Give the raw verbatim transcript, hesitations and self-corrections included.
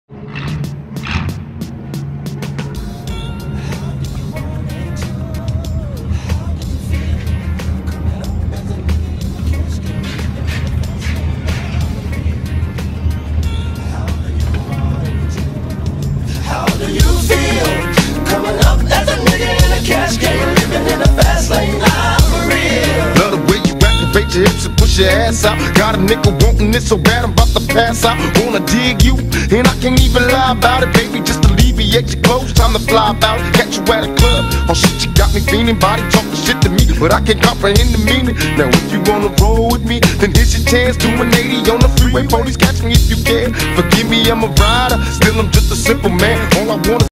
How do you feel coming up as a nigga in a cash game, living in a fast lane? I'm for real. Love the way you activate your hips and push your ass out. Got a nigga wanting it so bad I'm about to pass out. Wanna dig you, and I can't even lie about it, baby. Just alleviate your clothes, time to fly about. Catch you at a club, oh shit, you got me feeling. Body talking shit to me, but I can't comprehend the meaning. Now if you wanna roll with me, then here's your chance. Do an eighty on the freeway, police catch me if you can. Forgive me, I'm a rider, still I'm just a simple man. All I want is